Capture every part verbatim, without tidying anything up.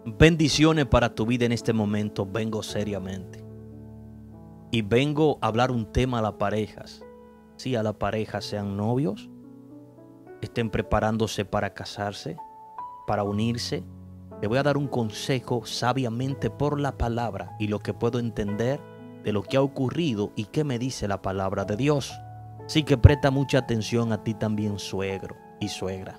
Bendiciones para tu vida en este momento. Vengo seriamente. Y vengo a hablar un tema a las parejas. Sí, a las parejas, sean novios, estén preparándose para casarse, para unirse. Le voy a dar un consejo sabiamente por la palabra y lo que puedo entender de lo que ha ocurrido y qué me dice la palabra de Dios. Así que presta mucha atención a ti también, suegro y suegra.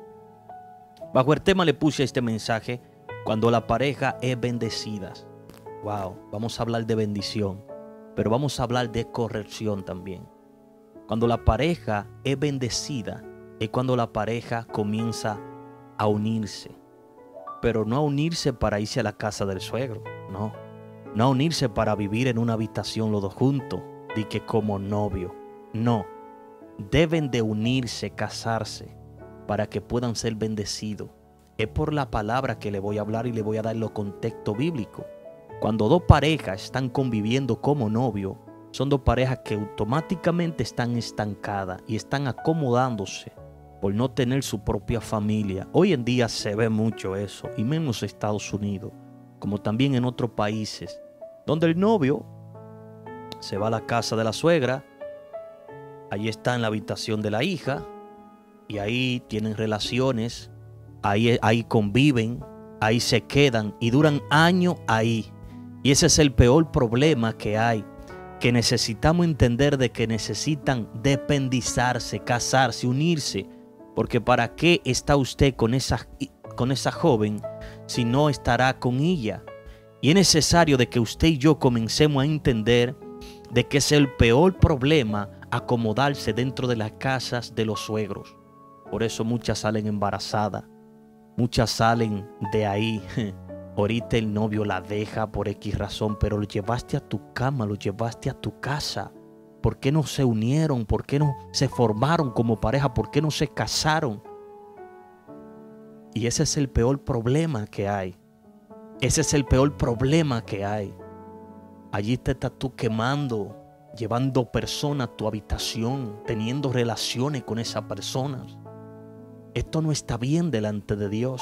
Bajo el tema le puse este mensaje: cuando la pareja es bendecida. Wow, vamos a hablar de bendición, pero vamos a hablar de corrección también. Cuando la pareja es bendecida es cuando la pareja comienza a unirse, pero no a unirse para irse a la casa del suegro, no, no a unirse para vivir en una habitación los dos juntos, di que como novio, no, deben de unirse, casarse, para que puedan ser bendecidos. Es por la palabra que le voy a hablar y le voy a dar los contextos bíblicos. Cuando dos parejas están conviviendo como novios, son dos parejas que automáticamente están estancadas y están acomodándose por no tener su propia familia. Hoy en día se ve mucho eso, y menos en Estados Unidos, como también en otros países, donde el novio se va a la casa de la suegra, ahí está en la habitación de la hija, y ahí tienen relaciones, ahí, ahí conviven, ahí se quedan y duran años ahí. Y ese es el peor problema que hay, que necesitamos entender de que necesitan dependizarse, casarse, unirse, porque ¿para qué está usted con esa, con esa joven si no estará con ella? Y es necesario de que usted y yo comencemos a entender de que es el peor problema acomodarse dentro de las casas de los suegros. Por eso muchas salen embarazadas, muchas salen de ahí. Ahorita el novio la deja por X razón, pero lo llevaste a tu cama, lo llevaste a tu casa. ¿Por qué no se unieron? ¿Por qué no se formaron como pareja? ¿Por qué no se casaron? Y ese es el peor problema que hay. Ese es el peor problema que hay. Allí te estás tú quemando, llevando personas a tu habitación, teniendo relaciones con esas personas. Esto no está bien delante de Dios.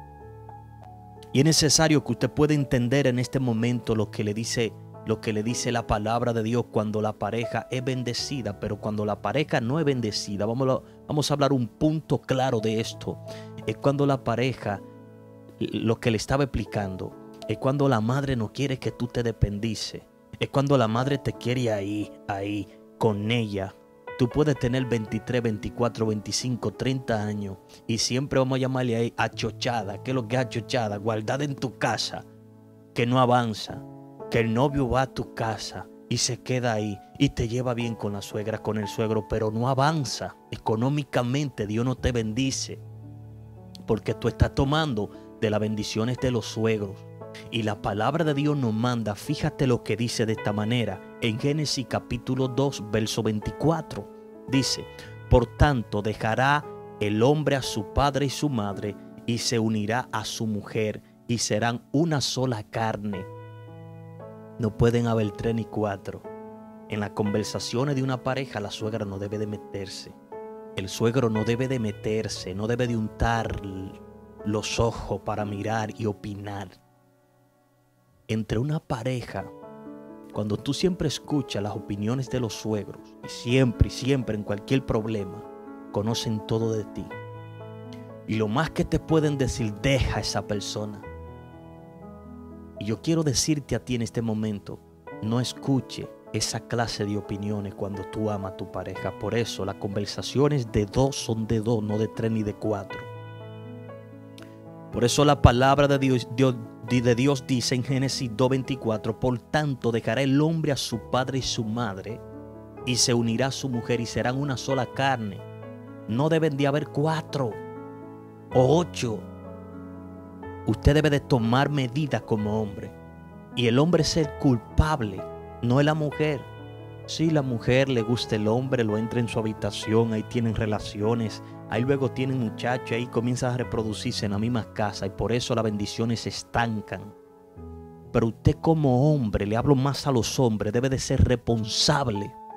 Y es necesario que usted pueda entender en este momento lo que le dice, lo que le dice la palabra de Dios cuando la pareja es bendecida, pero cuando la pareja no es bendecida. Vamos a, vamos a hablar un punto claro de esto. Es cuando la pareja, lo que le estaba explicando, es cuando la madre no quiere que tú te dependices. Es cuando la madre te quiere ahí, ahí, con ella. Tú puedes tener veintitrés, veinticuatro, veinticinco, treinta años y siempre vamos a llamarle ahí achochada. ¿Qué es lo que es achochada? Guardada en tu casa, que no avanza, que el novio va a tu casa y se queda ahí y te lleva bien con la suegra, con el suegro, pero no avanza. Económicamente Dios no te bendice porque tú estás tomando de las bendiciones de los suegros. Y la palabra de Dios nos manda, fíjate lo que dice de esta manera, en Génesis capítulo dos, verso veinticuatro, dice: por tanto dejará el hombre a su padre y su madre, y se unirá a su mujer, y serán una sola carne. No pueden haber tres ni cuatro. En las conversaciones de una pareja, la suegra no debe de meterse. El suegro no debe de meterse, no debe de untar los ojos para mirar y opinar. Entre una pareja, cuando tú siempre escuchas las opiniones de los suegros, y siempre y siempre en cualquier problema, conocen todo de ti. Y lo más que te pueden decir, deja a esa persona. Y yo quiero decirte a ti en este momento, no escuche esa clase de opiniones cuando tú amas a tu pareja. Por eso las conversaciones de dos son de dos, no de tres ni de cuatro. Por eso la palabra de Dios, Dios, de Dios dice en Génesis dos veinticuatro: por tanto dejará el hombre a su padre y su madre, y se unirá a su mujer, y serán una sola carne. No deben de haber cuatro o ocho. Usted debe de tomar medidas como hombre. Y el hombre es el culpable, no es la mujer. Si la mujer le gusta el hombre, lo entra en su habitación, ahí tienen relaciones, ahí luego tienen muchachos, ahí comienzan a reproducirse en la misma casa, y por eso las bendiciones se estancan. Pero usted como hombre, le hablo más a los hombres, debe de ser responsable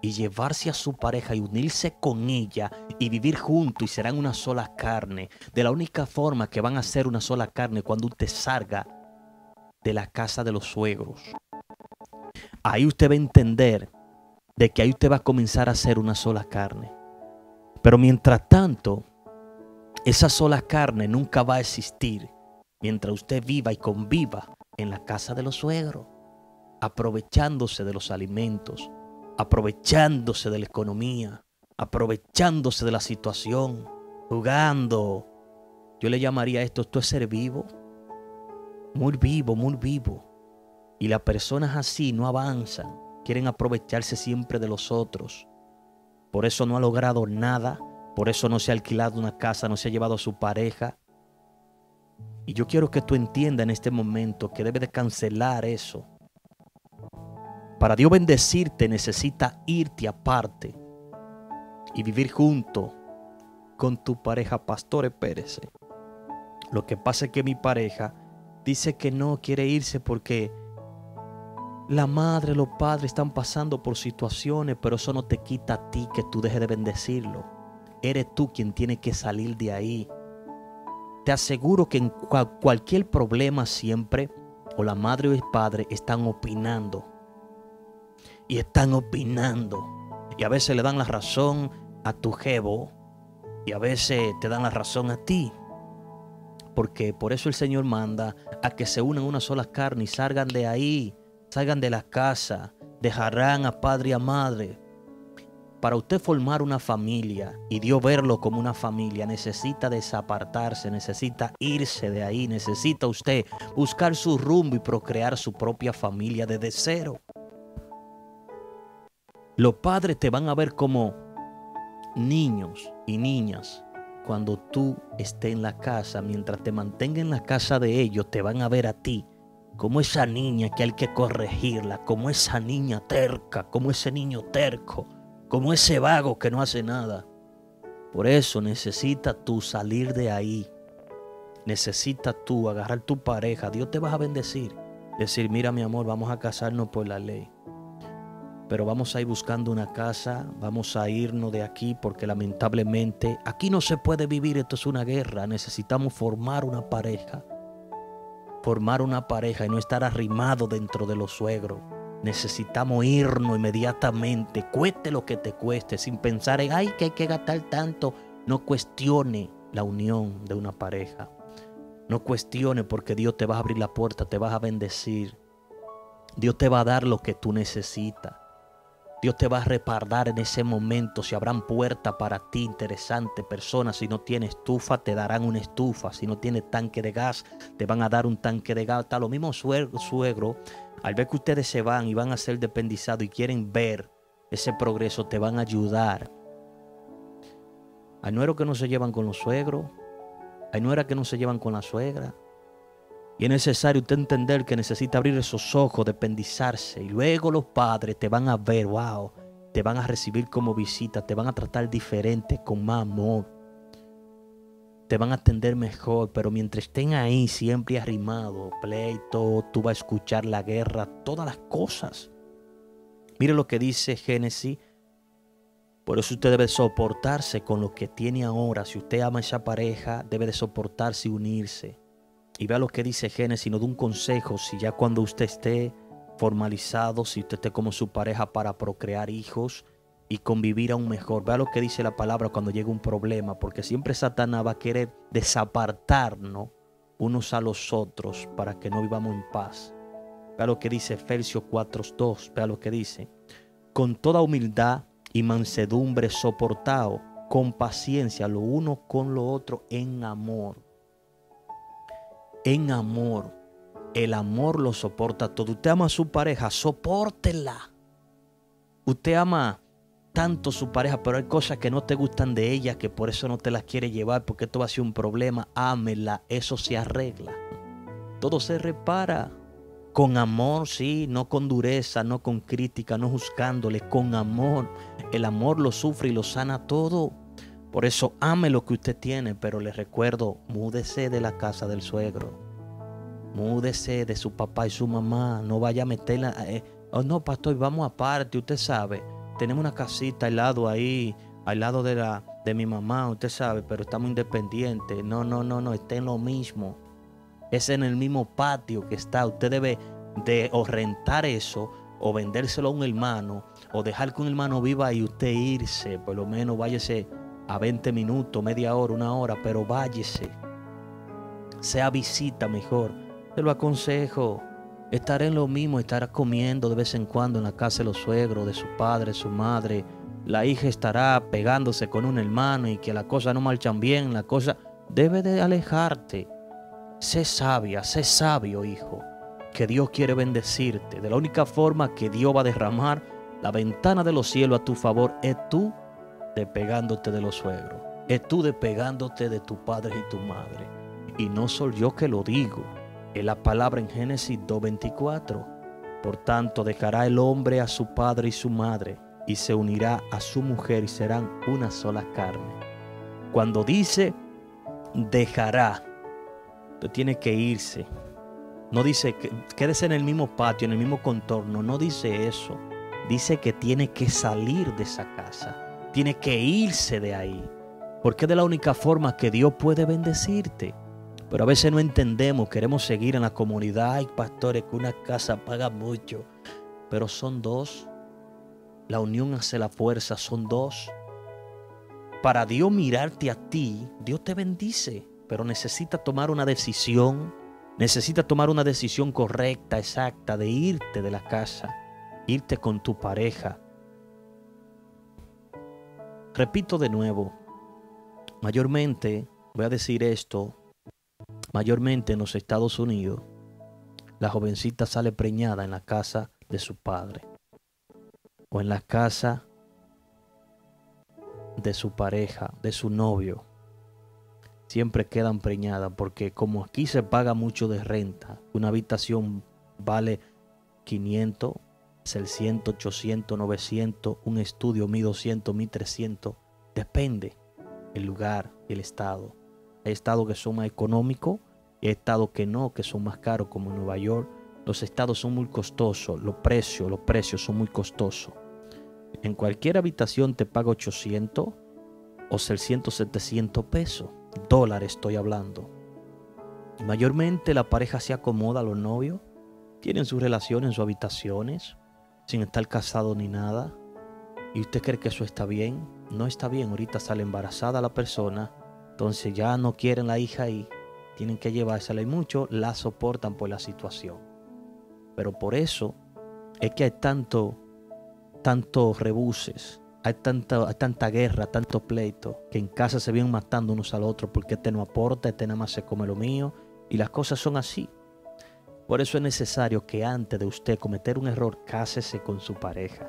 y llevarse a su pareja y unirse con ella y vivir juntos y serán una sola carne. De la única forma que van a ser una sola carne cuando usted salga de la casa de los suegros. Ahí usted va a entender de que ahí usted va a comenzar a ser una sola carne. Pero mientras tanto, esa sola carne nunca va a existir mientras usted viva y conviva en la casa de los suegros, aprovechándose de los alimentos, aprovechándose de la economía, aprovechándose de la situación, jugando. Yo le llamaría esto, esto es ser vivo, muy vivo, muy vivo. Y las personas así no avanzan, quieren aprovecharse siempre de los otros. Por eso no ha logrado nada, por eso no se ha alquilado una casa, no se ha llevado a su pareja. Y yo quiero que tú entiendas en este momento que debes de cancelar eso. Para Dios bendecirte necesita irte aparte y vivir junto con tu pareja. Pastor, espérese. Lo que pasa es que mi pareja dice que no quiere irse porque la madre, los padres están pasando por situaciones, pero eso no te quita a ti que tú dejes de bendecirlo. Eres tú quien tiene que salir de ahí. Te aseguro que en cual, cualquier problema siempre, o la madre o el padre están opinando. Y están opinando. Y a veces le dan la razón a tu jevo. Y a veces te dan la razón a ti. Porque por eso el Señor manda a que se unan una sola carne y salgan de ahí. Salgan de la casa. Dejarán a padre y a madre. Para usted formar una familia y Dios verlo como una familia, necesita desapartarse, necesita irse de ahí, necesita usted buscar su rumbo y procrear su propia familia desde cero. Los padres te van a ver como niños y niñas cuando tú estés en la casa. Mientras te mantenga en la casa de ellos, te van a ver a ti como esa niña que hay que corregirla, como esa niña terca, como ese niño terco, como ese vago que no hace nada. Por eso necesitas tú salir de ahí. Necesitas tú agarrar tu pareja. Dios te va a bendecir. Decir, mira mi amor, vamos a casarnos por la ley. Pero vamos a ir buscando una casa. Vamos a irnos de aquí porque lamentablemente aquí no se puede vivir. Esto es una guerra. Necesitamos formar una pareja. Formar una pareja y no estar arrimado dentro de los suegros. Necesitamos irnos inmediatamente, cueste lo que te cueste, sin pensar en, ay, que hay que gastar tanto. No cuestione la unión de una pareja. No cuestione porque Dios te va a abrir la puerta, te vas a bendecir. Dios te va a dar lo que tú necesitas. Dios te va a respaldar en ese momento. Si habrán puertas para ti interesantes, personas. Si no tienes estufa, te darán una estufa. Si no tienes tanque de gas, te van a dar un tanque de gas. Está lo mismo suegro, suegro. Al ver que ustedes se van y van a ser dependizados y quieren ver ese progreso, te van a ayudar. Hay nueros que no se llevan con los suegros. Hay nueras que no se llevan con la suegra. Y es necesario usted entender que necesita abrir esos ojos, dependizarse. Y luego los padres te van a ver, wow, te van a recibir como visita, te van a tratar diferente, con más amor. Te van a atender mejor, pero mientras estén ahí siempre arrimados, pleito, tú vas a escuchar la guerra, todas las cosas. Mire lo que dice Génesis. Por eso usted debe soportarse con lo que tiene ahora. Si usted ama a esa pareja, debe de soportarse y unirse. Y vea lo que dice Génesis, no da un consejo. Si ya cuando usted esté formalizado, si usted esté como su pareja para procrear hijos y convivir aún mejor. Vea lo que dice la palabra cuando llega un problema, porque siempre Satanás va a querer desapartarnos unos a los otros para que no vivamos en paz. Vea lo que dice Efesios cuatro dos, vea lo que dice. Con toda humildad y mansedumbre soportado, con paciencia, lo uno con lo otro en amor. En amor. El amor lo soporta todo. Usted ama a su pareja, sopórtela. Usted ama tanto a su pareja, pero hay cosas que no te gustan de ella, que por eso no te las quiere llevar, porque esto va a ser un problema. Ámela, eso se arregla. Todo se repara. Con amor, sí, no con dureza, no con crítica, no juzgándole, con amor. El amor lo sufre y lo sana todo. Por eso ame lo que usted tiene, pero le recuerdo, múdese de la casa del suegro. Múdese de su papá y su mamá. No vaya a meterla. Eh, oh, no, pastor, vamos aparte, usted sabe. tenemos una casita al lado ahí, al lado de, la, de mi mamá, usted sabe, pero estamos independientes. No, no, no, no, está en lo mismo. Es en el mismo patio que está. Usted debe de o rentar eso, o vendérselo a un hermano, o dejar que un hermano viva y usted irse. Por lo menos váyase a veinte minutos, media hora, una hora, pero váyase. Sea visita mejor. Te lo aconsejo. Estaré en lo mismo, estará comiendo de vez en cuando en la casa de los suegros, de su padre, su madre. La hija estará pegándose con un hermano y que las cosas no marchan bien, la cosa debe de alejarte. Sé sabia, sé sabio, hijo, que Dios quiere bendecirte. De la única forma que Dios va a derramar la ventana de los cielos a tu favor es tú despegándote de los suegros, es tú despegándote de tu padre y tu madre. Y no soy yo que lo digo. Es la palabra en Génesis dos veinticuatro. Por tanto, dejará el hombre a su padre y su madre, y se unirá a su mujer, y serán una sola carne. Cuando dice dejará, usted tiene que irse. No dice que quédese en el mismo patio, en el mismo contorno. No dice eso. Dice que tiene que salir de esa casa. Tiene que irse de ahí. Porque es de la única forma que Dios puede bendecirte. Pero a veces no entendemos, queremos seguir en la comunidad. Hay pastores que una casa paga mucho, pero son dos. La unión hace la fuerza, son dos. Para Dios mirarte a ti, Dios te bendice, pero necesita tomar una decisión. Necesita tomar una decisión correcta, exacta, de irte de la casa, irte con tu pareja. Repito de nuevo, mayormente, voy a decir esto, mayormente en los Estados Unidos, la jovencita sale preñada en la casa de su padre o en la casa de su pareja, de su novio. Siempre quedan preñadas porque como aquí se paga mucho de renta, una habitación vale quinientos, seiscientos, ochocientos, novecientos, un estudio mil doscientos, mil trescientos, depende el lugar y el estado. Hay estados que son más económicos y hay estados que no, que son más caros, como en Nueva York. Los estados son muy costosos, los precios, los precios son muy costosos. En cualquier habitación te paga ochocientos o seiscientos, setecientos pesos, dólares estoy hablando. Y mayormente la pareja se acomoda, los novios tienen sus relaciones en sus habitaciones, sin estar casados ni nada. ¿Y usted cree que eso está bien? No está bien. Ahorita sale embarazada la persona, entonces ya no quieren la hija ahí, tienen que llevársela y muchos la soportan por la situación. Pero por eso es que hay tanto, tantos rebuses, hay tanta, hay tanta guerra, tanto pleito, que en casa se vienen matando unos al otro porque este no aporta, este nada más se come lo mío, y las cosas son así. Por eso es necesario que antes de usted cometer un error, cásese con su pareja.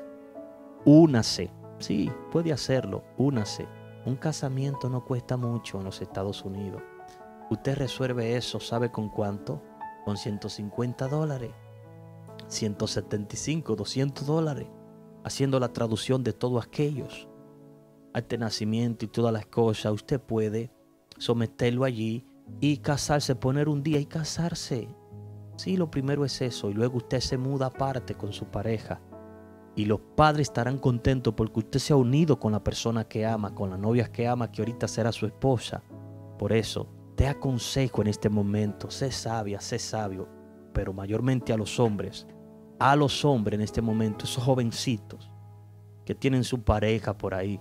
Únase. Sí, puede hacerlo, únase. Un casamiento no cuesta mucho en los Estados Unidos. Usted resuelve eso, ¿sabe con cuánto? Con ciento cincuenta dólares, ciento setenta y cinco, doscientos dólares, haciendo la traducción de todos aquellos. Este nacimiento y todas las cosas, usted puede someterlo allí y casarse, poner un día y casarse. Sí, lo primero es eso, y luego usted se muda aparte con su pareja. Y los padres estarán contentos porque usted se ha unido con la persona que ama, con la novia que ama, que ahorita será su esposa. Por eso, te aconsejo en este momento, sé sabia, sé sabio, pero mayormente a los hombres, a los hombres en este momento, esos jovencitos que tienen su pareja por ahí,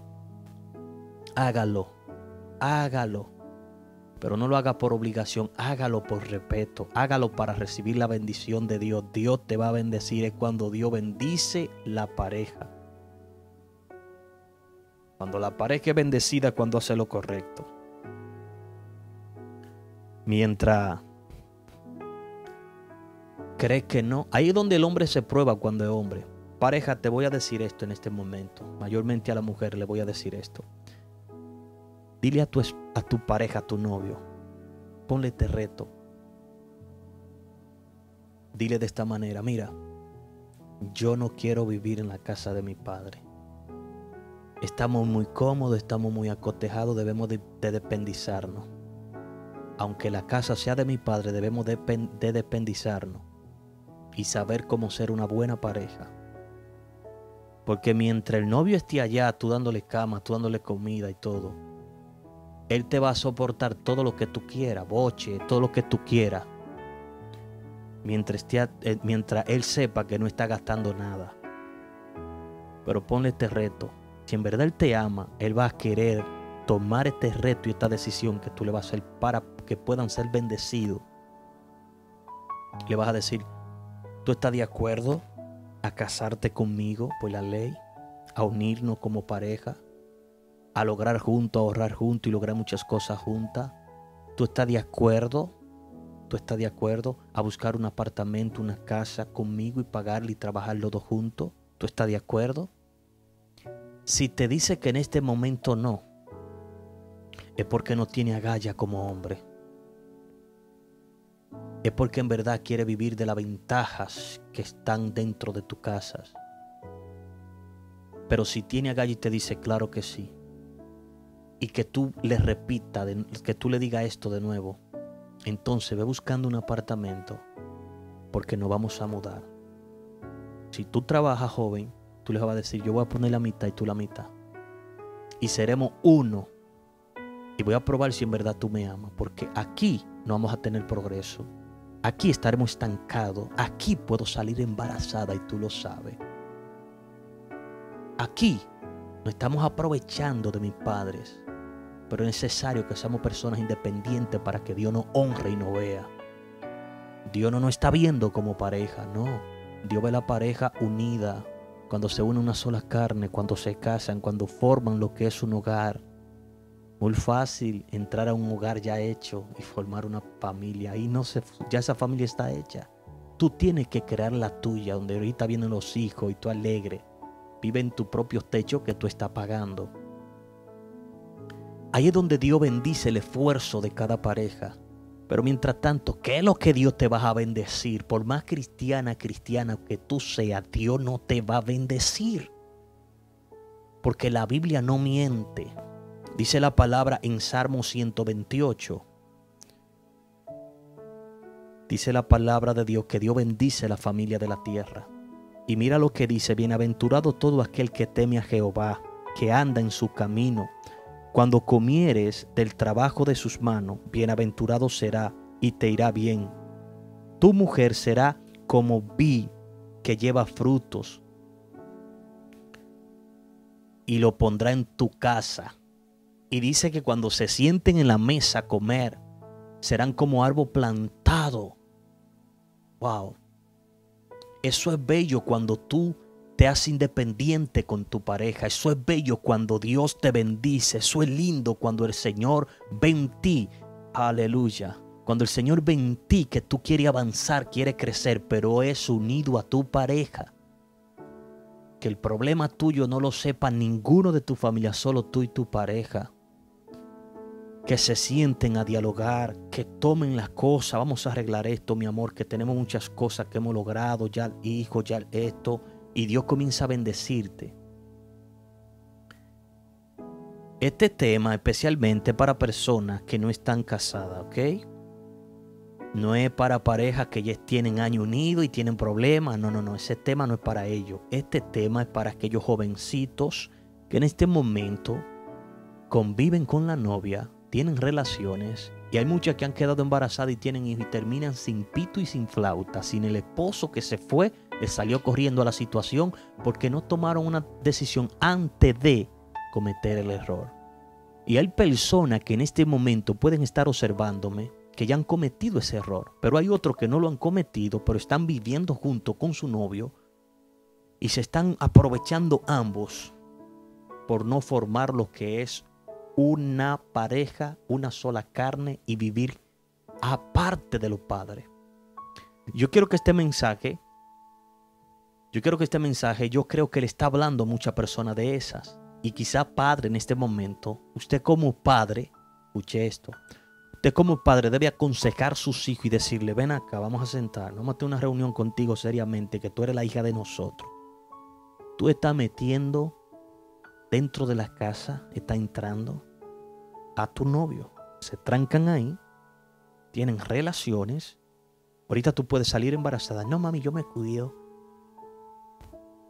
hágalo, hágalo. Pero no lo haga por obligación, hágalo por respeto, hágalo para recibir la bendición de Dios. Dios te va a bendecir, es cuando Dios bendice la pareja. Cuando la pareja es bendecida, cuando hace lo correcto. Mientras crees que no, ahí es donde el hombre se prueba cuando es hombre. Pareja, te voy a decir esto en este momento, mayormente a la mujer le voy a decir esto. Dile a tu, a tu pareja, a tu novio, ponle este reto. Dile de esta manera, mira, yo no quiero vivir en la casa de mi padre. Estamos muy cómodos, estamos muy acotejados, debemos de, de dependizarnos. Aunque la casa sea de mi padre, debemos de, de dependizarnos y saber cómo ser una buena pareja. Porque mientras el novio esté allá, tú dándole cama, tú dándole comida y todo, él te va a soportar todo lo que tú quieras, boche, todo lo que tú quieras. Mientras, esté, eh, mientras él sepa que no está gastando nada. Pero ponle este reto. Si en verdad él te ama, él va a querer tomar este reto y esta decisión que tú le vas a hacer para que puedan ser bendecidos. Le vas a decir, ¿tú estás de acuerdo a casarte conmigo por la ley? A unirnos como pareja, a lograr juntos, a ahorrar juntos y lograr muchas cosas juntas. ¿Tú estás de acuerdo? ¿Tú estás de acuerdo a buscar un apartamento, una casa conmigo y pagarle y trabajar los dos juntos? ¿Tú estás de acuerdo? Si te dice que en este momento no, es porque no tiene agallas como hombre. Es porque en verdad quiere vivir de las ventajas que están dentro de tu casa. Pero si tiene agallas y te dice claro que sí, y que tú le repitas, que tú le digas esto de nuevo, entonces ve buscando un apartamento porque nos vamos a mudar. Si tú trabajas, joven, tú les vas a decir, yo voy a poner la mitad y tú la mitad. Y seremos uno. Y voy a probar si en verdad tú me amas. Porque aquí no vamos a tener progreso. Aquí estaremos estancados. Aquí puedo salir embarazada y tú lo sabes. Aquí nos estamos aprovechando de mis padres. Pero es necesario que seamos personas independientes para que Dios nos honre y nos vea. Dios no nos está viendo como pareja, no. Dios ve la pareja unida. Cuando se une una sola carne, cuando se casan, cuando forman lo que es un hogar. Muy fácil entrar a un hogar ya hecho y formar una familia. Ahí no se, ya esa familia está hecha. Tú tienes que crear la tuya, donde ahorita vienen los hijos y tú alegre. Vive en tu propio techo que tú estás pagando. Ahí es donde Dios bendice el esfuerzo de cada pareja. Pero mientras tanto, ¿qué es lo que Dios te va a bendecir? Por más cristiana, cristiana que tú seas, Dios no te va a bendecir. Porque la Biblia no miente. Dice la palabra en Salmo ciento veintiocho. Dice la palabra de Dios que Dios bendice la familia de la tierra. Y mira lo que dice, bienaventurado todo aquel que teme a Jehová, que anda en su camino. Cuando comieres del trabajo de sus manos, bienaventurado será y te irá bien. Tu mujer será como vid que lleva frutos y lo pondrá en tu casa. Y dice que cuando se sienten en la mesa a comer, serán como árbol plantado. Wow. Eso es bello cuando tú te haces independiente con tu pareja. Eso es bello cuando Dios te bendice. Eso es lindo cuando el Señor ve en ti. Aleluya. Cuando el Señor ve en ti que tú quieres avanzar, quieres crecer, pero es unido a tu pareja. Que el problema tuyo no lo sepa ninguno de tu familia, solo tú y tu pareja. Que se sienten a dialogar, que tomen las cosas. Vamos a arreglar esto, mi amor, que tenemos muchas cosas que hemos logrado, ya el hijo, ya el esto. Y Dios comienza a bendecirte. Este tema especialmente para personas que no están casadas, ¿ok? No es para parejas que ya tienen años unidos y tienen problemas. No, no, no. Ese tema no es para ellos. Este tema es para aquellos jovencitos que en este momento conviven con la novia, tienen relaciones. Y hay muchas que han quedado embarazadas y tienen hijos y terminan sin pito y sin flauta, sin el esposo que se fue, le salió corriendo a la situación porque no tomaron una decisión antes de cometer el error. Y hay personas que en este momento pueden estar observándome que ya han cometido ese error, pero hay otros que no lo han cometido, pero están viviendo junto con su novio y se están aprovechando ambos por no formar lo que es una pareja, una sola carne y vivir aparte de los padres. Yo quiero que este mensaje, yo quiero que este mensaje, yo creo que le está hablando a muchas personas de esas. Y quizá padre en este momento, usted como padre, escuche esto, usted como padre debe aconsejar a sus hijos y decirle, ven acá, vamos a sentarnos, vamos a tener una reunión contigo seriamente, que tú eres la hija de nosotros. Tú estás metiendo dentro de la casa, está entrando a tu novio. Se trancan ahí, tienen relaciones. Ahorita tú puedes salir embarazada. No, mami, yo me cuido.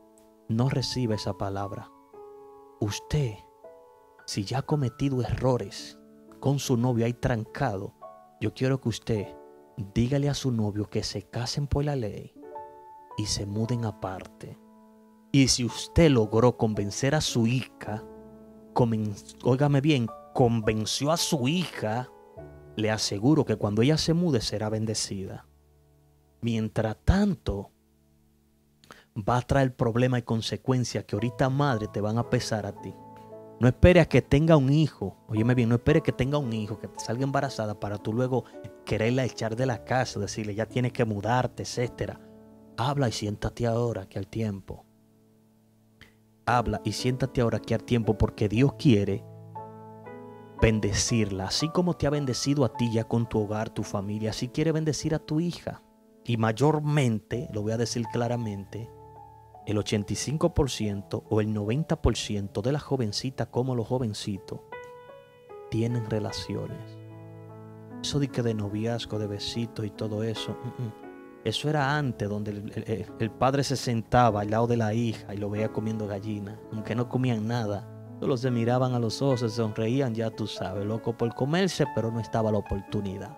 no reciba esa palabra. Usted, si ya ha cometido errores con su novio, hay trancado, yo quiero que usted dígale a su novio que se casen por la ley y se muden aparte. Y si usted logró convencer a su hija, óigame bien, convenció a su hija, le aseguro que cuando ella se mude será bendecida. Mientras tanto, va a traer problemas y consecuencias que ahorita, madre, te van a pesar a ti. No esperes a que tenga un hijo. Óyeme bien, no esperes que tenga un hijo, que te salga embarazada para tú luego quererla echar de la casa, decirle ya tienes que mudarte, etcétera. Habla y siéntate ahora que al tiempo. Habla y siéntate ahora que al tiempo, porque Dios quiere bendecirla. Así como te ha bendecido a ti ya con tu hogar, tu familia, así quiere bendecir a tu hija. Y mayormente, lo voy a decir claramente, el ochenta y cinco por ciento o el noventa por ciento de las jovencitas como los jovencitos tienen relaciones. Eso de que de noviazgo, de besitos y todo eso, uh -uh. Eso era antes, donde el, el, el padre se sentaba al lado de la hija y lo veía comiendo gallina, aunque no comían nada. Solo se miraban a los ojos, se sonreían, ya tú sabes, loco por comerse, pero no estaba la oportunidad.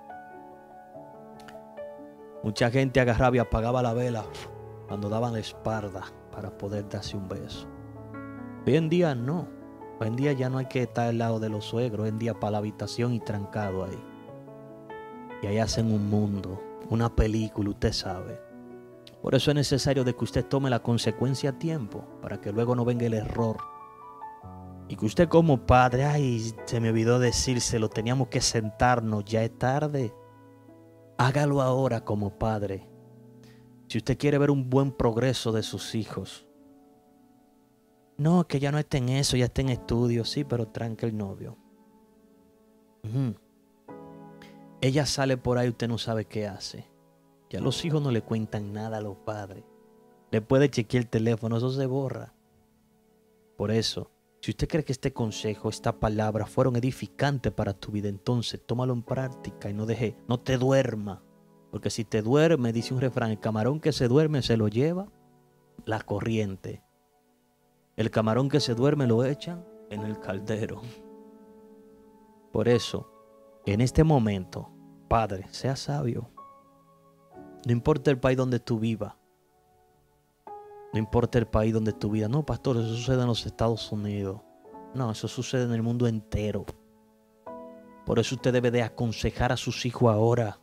Mucha gente agarraba y apagaba la vela cuando daban la espalda para poder darse un beso. Hoy en día no. Hoy en día ya no hay que estar al lado de los suegros. Hoy en día para la habitación y trancado ahí. Y ahí hacen un mundo, una película, usted sabe. Por eso es necesario de que usted tome la consecuencia a tiempo, para que luego no venga el error. Y que usted como padre, ay, se me olvidó decírselo, teníamos que sentarnos, ya es tarde. Hágalo ahora como padre. Si usted quiere ver un buen progreso de sus hijos. No, que ya no esté en eso, ya esté en estudio. Sí, pero tranque el novio. Uh-huh. Ella sale por ahí, usted no sabe qué hace. Ya los hijos no le cuentan nada a los padres. Le puede chequear el teléfono, eso se borra. Por eso, si usted cree que este consejo, esta palabra fueron edificantes para tu vida, entonces tómalo en práctica y no deje, no te duerma. Porque si te duerme, dice un refrán, el camarón que se duerme se lo lleva la corriente. El camarón que se duerme lo echan en el caldero. Por eso, en este momento, padre, sea sabio. No importa el país donde tú vivas. No importa el país donde tú vivas. No, pastor, eso sucede en los Estados Unidos. No, eso sucede en el mundo entero. Por eso usted debe de aconsejar a sus hijos ahora.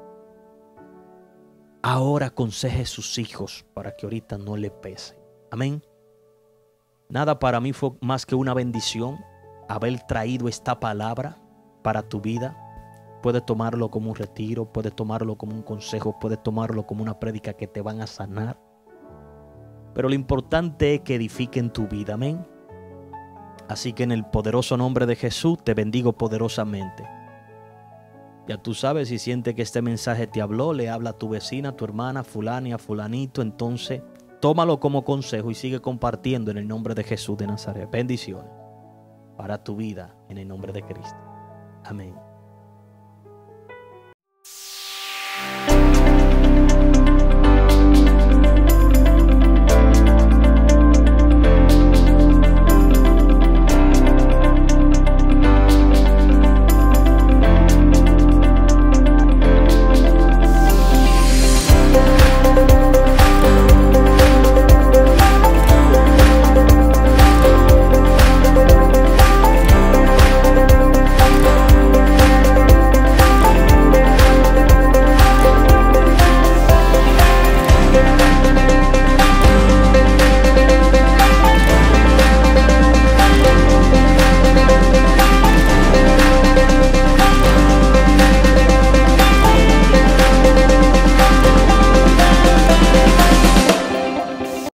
Ahora aconseje a sus hijos para que ahorita no le pese. Amén. Nada para mí fue más que una bendición haber traído esta palabra para tu vida. Puedes tomarlo como un retiro, puedes tomarlo como un consejo, puedes tomarlo como una prédica que te van a sanar. Pero lo importante es que edifiquen tu vida. Amén. Así que en el poderoso nombre de Jesús te bendigo poderosamente. Ya tú sabes, si sientes que este mensaje te habló, le habla a tu vecina, a tu hermana, fulana, a fulanito, entonces tómalo como consejo y sigue compartiendo en el nombre de Jesús de Nazaret. Bendiciones para tu vida en el nombre de Cristo. Amén.